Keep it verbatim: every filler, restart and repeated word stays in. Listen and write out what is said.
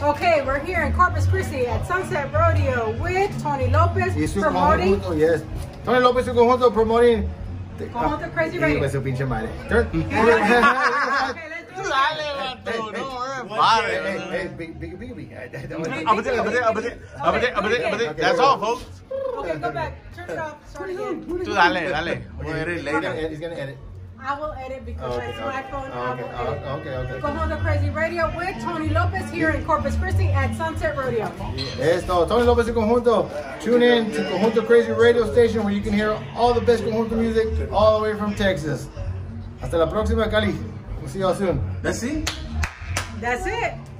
Okay, we're here in Corpus Christi at Sunset Rodeo with Tony Lopez y su promoting. conjunto, yes. Tony Lopez y su conjunto promoting. Conjunto Crazy Radio. Y su pinche madre. Turn. Okay, let's do it. Dale, vato, no, Hey, hey, big, big, big, big. Up it, up it, up it, up it, up it, up it. That's all, folks. Okay, go back. Turn it off. Start again. Tú dale, dale. We'll edit He's later. gonna edit. He's gonna edit. I will edit because Okay, it's my okay, phone. I okay, will edit. okay, okay. Conjunto Crazy Radio with Tony Lopez here in Corpus Christi at Sunset Rodeo. Esto, Tony Lopez y conjunto. Tune in to Conjunto Crazy Radio Station where you can hear all the best conjunto music all the way from Texas. Hasta la próxima, Cali. We'll see y'all soon. That's it. That's it.